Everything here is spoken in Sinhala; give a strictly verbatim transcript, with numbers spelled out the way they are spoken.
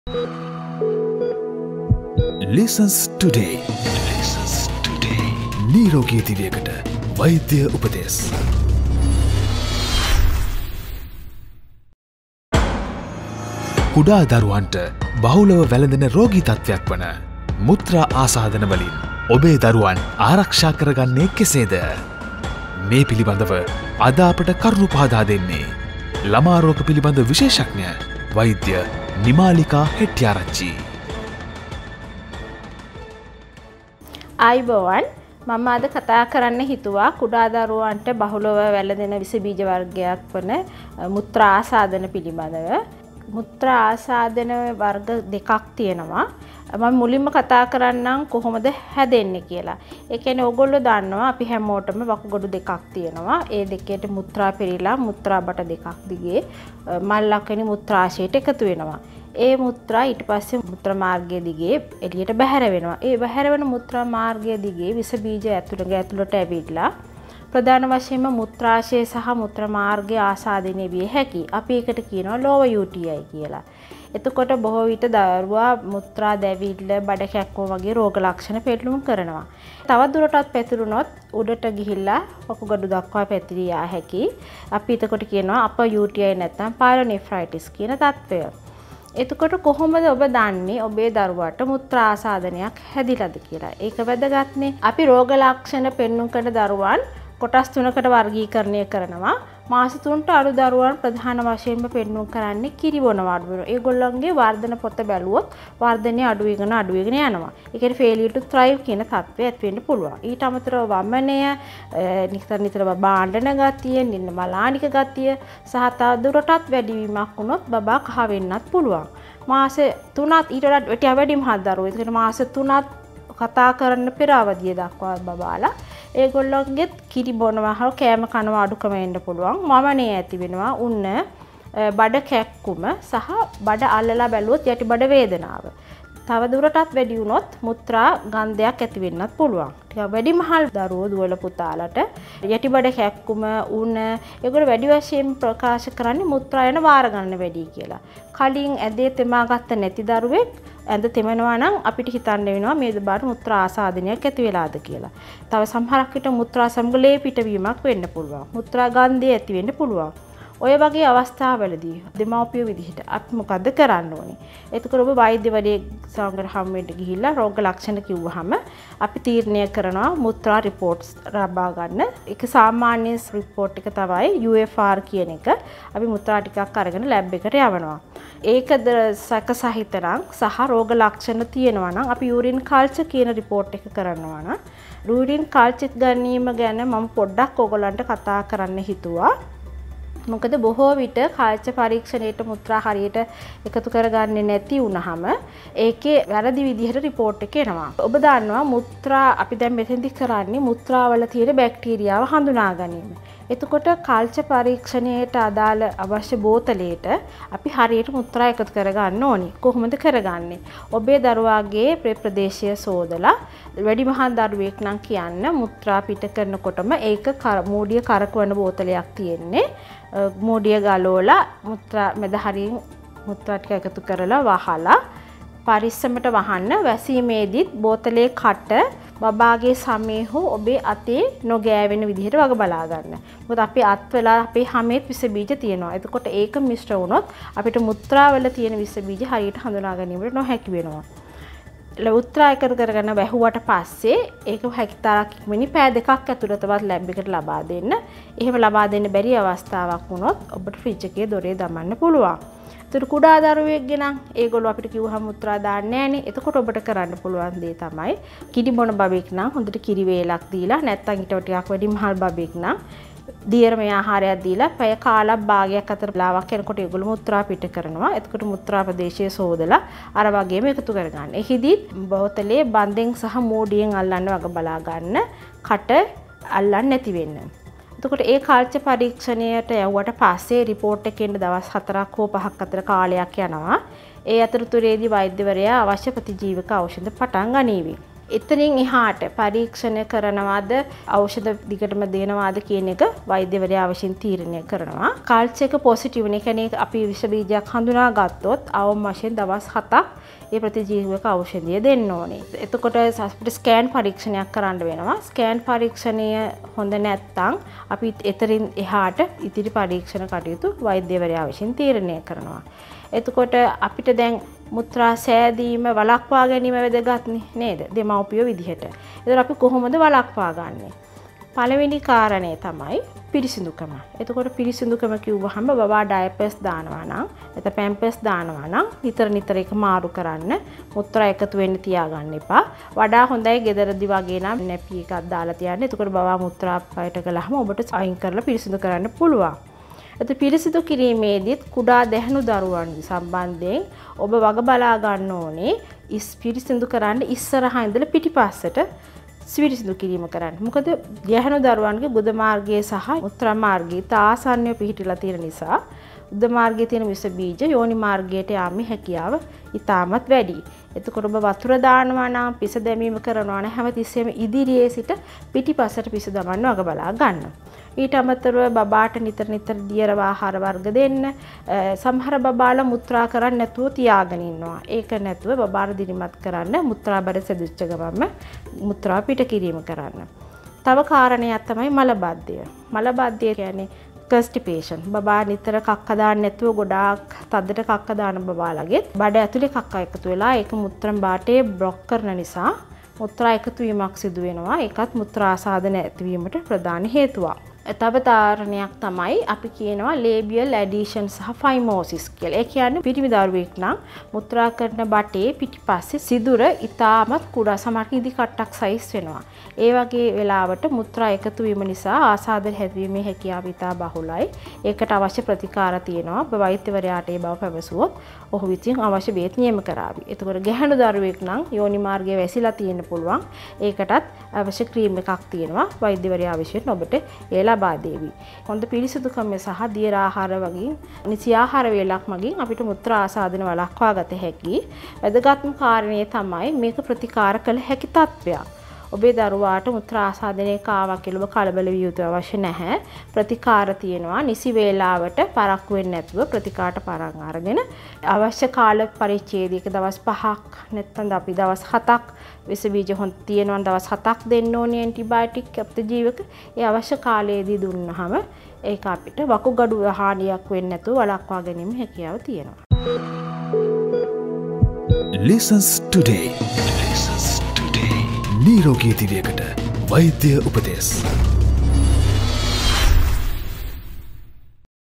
Leesons today. Leesons today. නිරෝගී දිවියකට වෛද්‍ය උපදෙස්. කුඩා දරුවන්ට බහුලව වැළඳෙන රෝගී තත්ත්වයක් වන මුත්‍රා ආසාදන වලින් ඔබේ දරුවන් ආරක්ෂා කරගන්නේ කෙසේද? මේ පිළිබඳව අද අපට කරුණු පහදා දෙන්නේ ළමා රෝග පිළිබඳ විශේෂඥ වෛද්‍ය නිමාලිකා හෙට්ටිආරච්චි. ආයිබෝවන්, මම අද කතා කරන්න හිතුවා කුඩා දරුවන්ට බහුලව වැළඳෙන විස බීජ වර්ගයක් වන මුත්‍රා ආසාදන පිළිබඳව. මුත්‍රා ආසාදන වර්ග දෙකක් තියෙනවා. මම මුලින්ම කතා කරන්නම් කොහොමද හැදෙන්නේ කියලා. ඒ කියන්නේ ඕගොල්ලෝ දන්නවා අපි හැමෝටම වකුගඩු දෙකක් තියෙනවා. ඒ දෙකේට මුත්‍රා පෙරිලා මුත්‍රා බට දෙකක් දිගේ මල්ලක් වෙන මුත්‍රාශයට එකතු වෙනවා. ඒ මුත්‍රා ඊට පස්සේ මුත්‍රා මාර්ගය දිගේ එළියට බැහැර වෙනවා. ඒ බැහැර වෙන මුත්‍රා මාර්ගය දිගේ විස බීජ ඇතුළට ඇතුළට ඇවිල්ලා ප්‍රධාන වශයෙන්ම මුත්‍රාශය සහ මුත්‍රා මාර්ගය ආසාදනය විය හැකි. අපි ඒකට කියනවා ලෝව යූ ටී ආයි කියලා. එතකොට බොහෝ විට දරුවා මුත්‍රා දැවිල්ල, බඩ කැක්කුම වගේ රෝග ලක්ෂණ පෙළුම් කරනවා. තවත් දුරටත් පැතිරුණොත් උඩට ගිහිල්ලා වකුගඩු දක්වා පැතිරී යා හැකි. අපි එතකොට කියනවා අප යූ ටී ආයි නැත්නම් පායලෝනෙෆ්‍රයිටිස් කියන තත්ත්වය. එතකොට කොහොමද ඔබ දන්නේ ඔබේ දරුවාට මුත්‍රා ආසාදනයක් හැදිලාද කියලා? ඒක වැදගත්නේ. අපි රෝග ලක්ෂණ පෙන්වන කරන දරුවන් කොටස් තුනකට වර්ගීකරණය කරනවා. මාස තුනට අඩු දරුවන් ප්‍රධාන වශයෙන්ම පෙන්වන්න කරන්නේ කිරි බොනවා අඩු වෙනවා. ඒගොල්ලන්ගේ වර්ධන පොත බැලුවොත් වර්ධනය අඩු වෙන අඩු වෙන යනවා. ඒ කියන්නේ failure to thrive කියන තත්ත්වය ඇති වෙන්න පුළුවන්. ඊට අමතරව වමනය, නිතර නිතර බාණ්ඩන ගතිය, නින්න මලානික ගතිය සහ තවදුරටත් වැඩිවීමක් වුණොත් බබා කහ වෙන්නත් පුළුවන්. මාස තුනත් ඊට වඩා වැඩි මහත් දරුවෝ. ඒ කියන්නේ මාස තුනත් කතා කරන්න පෙර අවධිය දක්වා බබාලා ඒගොල්ලන්ගෙත් කිරි බොනවා හෝ කෑම කනවා අඩුකම එන්න පුළුවන්. මමනේ ඇති වෙනවා උන්න බඩ කැක්කුම සහ බඩ අල්ලලා බැලුවොත් යටි බඩ වේදනාව. තව දුරටත් වැඩි වුණොත් මුත්‍රා ගන්ධයක් ඇති වෙන්නත් පුළුවන්. ටිකක් වැඩි මහල් දරුවෝ දුවල පුතාලට යටි බඩ කැක්කුම උන්න ඒගොල්ලෝ වැඩි වශයෙන් ප්‍රකාශ කරන්නේ මුත්‍රා යන වාර ගන්න වැඩි කියලා. කලින් ඇදේ තෙමා ගත්ත නැති දරුවෙක් ඇඳ තෙමනවා නම් අපිට හිතන්න වෙනවා මේ දබාට මුත්‍රා ආසාදනයක් ඇති වෙලාද කියලා. තව සමහරක් විට මුත්‍රා සමග ලේ පිටවීමක් වෙන්න පුළුවන්. මුත්‍රා ගන්ධය ඇති වෙන්න පුළුවන්. ඔය වගේ අවස්ථාවලදී දෙමව්පියෝ විදිහට අපි මොකද්ද කරන්න ඕනේ? එතකොට ඔබ වෛද්‍යවරයෙක් සමග හම්බෙන්න ගිහිල්ලා රෝග ලක්ෂණ කිව්වහම අපි තීරණය කරනවා මුත්‍රා රිපෝට්ස් ලබා ගන්න. ඒක සාමාන්‍ය රිපෝට් එක තමයි යූ එෆ් ආර් කියන එක. අපි මුත්‍රා ටිකක් අරගෙන ලැබ් එකට යවනවා. ඒකද සැක සහිත නම් සහ රෝග ලක්ෂණ තියෙනවා නම් අපි යූරින් කල්චර් කියන රිපෝට් එක කරනවා නම් යූරින් කල්චර් ගැනීම ගැන මම පොඩ්ඩක් ඕගොල්ලන්ට කතා කරන්න හිතුවා. මොකද බොහෝ විට කල්චර් පරීක්ෂණයට මුත්‍රා හරියට එකතු කරගන්නේ නැති වුනහම ඒකේ වැරදි විදිහට රිපෝට් එක එනවා. ඔබ දන්නවා මුත්‍රා අපි දැන් මෙතෙන්දි කරන්නේ මුත්‍රාවල තියෙන බැක්ටීරියාව හඳුනා ගැනීම. එතකොට කල්චර් පරීක්ෂණයට අදාළ අවශ්‍ය බෝතලයට අපි හරියට මුත්‍රා එකතු කරගන්න ඕනි. කොහොමද කරගන්නේ? ඔබේ දරුවාගේ ප්‍රදේශය සෝදලා වැඩිමහල් දරුවෙක් නම් කියන්න මුත්‍රා පිට කරනකොටම ඒක මූඩිය කරකවන බෝතලයක් තියෙන්නේ. මූඩිය ගලවලා මුත්‍රා මැද හරියෙන් මුත්‍රා ටික එකතු කරලා වහලා පරිස්සමට වහන්න. වැසීමේදීත් බෝතලේ කට බබාගේ සමේ හෝ ඔබේ අතේ නොගෑවෙන විදිහට වග බලා ගන්න. මොකද අපේ අත්වල අපේ හැමෙත් විස බීජ තියෙනවා. එතකොට ඒක මිශ්‍ර වුණොත් අපිට මුත්‍රාවල තියෙන විස බීජ හරියට හඳුනා ගැනීමට නොහැකි වෙනවා. මුත්‍රා එකතු කරගෙන වැහුවට පස්සේ ඒක හැකිතාක් ඉක්මනින් පෑ දෙකක් ඇතුළතවත් ලැබ් එකට ලබා දෙන්න. එහෙම ලබා දෙන්න බැරි අවස්ථාවක් වුණොත් ඔබට ෆ්‍රිජ් එකේ දොරේ දමන්න පුළුවන්. ඒතර කුඩා දරුවෙක් ගෙනන් ඒගොල්ලෝ අපිට කිව්වහම මුත්‍රා දාන්නේ නැහනේ. එතකොට ඔබට කරන්න පුළුවන් දේ තමයි කිරි බොන බබෙක් නම් හොඳට කිරි වේලක් දීලා නැත්නම් ඊට ටිකක් වැඩි මහල් බබෙක් නම් දියරම ආහාරයක් දීලා පැය කාලක් භාගයක් අතර බලාවක් යනකොට ඒගොල්ලෝ මුත්‍රා පිට කරනවා. එතකොට මුත්‍රා ප්‍රදේශයේ සෝදලා අර වගේම එකතු කරගන්න. එහිදී බෝතලේ බන්දෙන් සහ මෝඩියෙන් අල්ලන්න වග බලා ගන්න. කට අල්ලන්නේ නැති වෙන්න. එතකොට ඒ කල්චර් පරීක්ෂණයට යවුවට පස්සේ රිපෝට් එකේ එන්න දවස් හතරක් හෝ පහක් අතර කාලයක් යනවා. ඒ අතරතුරේදී වෛද්‍යවරයා අවශ්‍ය ප්‍රතිජීවක ඖෂධ පටන් ගනීවි. එතනින් එහාට පරීක්ෂණ කරනවාද ඖෂධ දිගටම දෙනවාද කියන එක වෛද්‍යවරයා විසින් තීරණය කරනවා. කල්චර් එක පොසිටිව් නේ. කියන්නේ අපි විෂ බීජයක් හඳුනා ගත්තොත් අවම වශයෙන් දවස් හතක් ඒ ප්‍රතිජීවක ඖෂධය දෙන්න ඕනේ. එතකොට අපිට ස්කෑන් පරීක්ෂණයක් කරන්න වෙනවා. ස්කෑන් පරීක්ෂණය හොඳ නැත්නම් අපි එතරින් එහාට ඉදිරි පරීක්ෂණ කටයුතු වෛද්‍යවරයා විසින් තීරණය කරනවා. එතකොට අපිට දැන් මුත්‍රා සෑදීම වළක්වා ගැනීම වැදගත් නේද? දෙමව්පියෝ විදිහට. ඒතර අපි කොහොමද වළක්වා ගන්නෙ? පළවෙනි කාරණේ තමයි පිරිසිදුකම. එතකොට පිරිසිදුකම කිව්වහම බබා ඩයපර්ස් දානවා නම්, නැත්නම් පැම්පර්ස් දානවා නම් නිතර නිතර ඒක මාරු කරන්න, මුත්‍රා එකතු වෙන්න තියාගන්න එපා. වඩා හොඳයි ගෙදරදි වගේ නම් නැපි එකක් දාලා තියන්න. එතකොට බබා මුත්‍රා අපයට කළාම ඔබට අයින් කරලා පිරිසිදු කරන්න පුළුවන්. එතකොට පිරිසිදු කිරීමේදීත් කුඩා දැහණු දරුවන් සම්බන්ධයෙන් ඔබ වග බලා ගන්න ඕනේ. ඉස් පිරිසිදු කරන්න ඉස්සරහා ඉඳලා පිටිපස්සට පිරිසිදු කිරීම කරන්න. මොකද ගැහණු දරුවන්ගේ ගුද මාර්ගයේ සහ මුත්‍රා මාර්ගයේ තාසන්නය පිහිටලා තියෙන නිසා උද මාර්ගයේ තියෙන විස බීජ යෝනි මාර්ගයට යාමේ හැකියාව ඉතාමත් වැඩි. එතකොට ඔබ වතුර දානවා නම් පිස දැමීම කරනවා නම් හැමතිස්සෙම ඉදිරියේ සිට පිටිපස්සට පිස දමන්න වග බලා ගන්න. ඊට අමතරව බබාට නිතර නිතර දියර ආහාර වර්ග දෙන්න. සමහර බබාලා මුත්‍රා කරන්නේ නැතුව තියාගෙන ඉන්නවා. ඒක නැතුව බබාට දිරිමත් කරන්න මුත්‍රා බර සැදිච්ච ගමන්ම මුත්‍රා පිට කිරීම කරන්න. තව කාරණයක් තමයි මලබද්ධය. මලබද්ධය කියන්නේ constipation. බබා නිතර කක්ක දාන්න නැතුව ගොඩාක් තද්දට කක්ක දාන බබාලගේ බඩ ඇතුලේ කක්ක එකතු වෙලා ඒක මුත්‍රා බාටේ බ්ලොක් කරන නිසා මුත්‍රා එකතු වීමක් සිදු වෙනවා. ඒකත් මුත්‍රා ආසාදන ඇතිවීමට ප්‍රධාන හේතුවක්. තව තාරණයක් තමයි අපි කියනවා ලේබියල් ඇඩිෂන් සහ ෆයිමෝසිස් කියලා. ඒ කියන්නේ පිරිමි දරුවෙක් නම් මුත්‍රා කරන බටේ පිටිපස්සේ සිදුර ඉතාමත් කුඩා සමහරක ඉදි කට්ටක් සයිස් වෙනවා. ඒ වගේ වෙලාවට මුත්‍රා එකතු වීම නිසා ආසාදන හැදීමේ හැකියාව ඉතා බහුලයි. ඒකට අවශ්‍ය ප්‍රතිකාර තියෙනවා. ඔබ වෛද්‍යවරයාට ඒ බව පැවසුවොත් ඔහු විසින් අවශ්‍ය බේත් නියම කරાવી. එතකොට ගැහණු දරුවෙක් නම් යෝනි මාර්ගයේ වැසිලා තියෙන්න පුළුවන්. ඒකටත් අවශ්‍ය ක්‍රීම් එකක් තියෙනවා. වෛද්‍යවරයා විසින් ඔබට ඒ ලබා දෙවි. හොඳ පිරිසිදුකම සහ දියර ආහාර වගේ නිසි ආහාර වේලක් මගින් අපිට මුත්‍රා ආසාදන වළක්වා ගත හැකි. වැදගත්ම කාරණේ තමයි මේක ප්‍රතිකාර කළ හැකි තත්ත්වයක්. ඔබේ දරුවාට මුත්‍රා ආසාදනයක ආවා කියලා ඔබ කලබල විය යුතු අවශ්‍ය නැහැ. ප්‍රතිකාර තියෙනවා. නිසි වේලාවට පරක්කු වෙන්නේ නැතුව ප්‍රතිකාරට පරන් අරගෙන අවශ්‍ය කාල පරිච්ඡේදයක දවස් පහක් නැත්නම් අපි දවස් හතක් විස බීජ හොන් තියෙනවා දවස් හතක් දෙන්න ඕනේ ඇන්ටිබයොටික් ප්‍රතිජීවක. ඒ අවශ්‍ය කාලයේදී දුන්නාම ඒක අපිට වකුගඩු හානියක් වෙන්නේ නැතුව වළක්වා ගැනීම හැකියාව තියෙනවා. Leesons today. Leesons today. නිරෝගී දිවියකට වෛද්‍ය උපදෙස්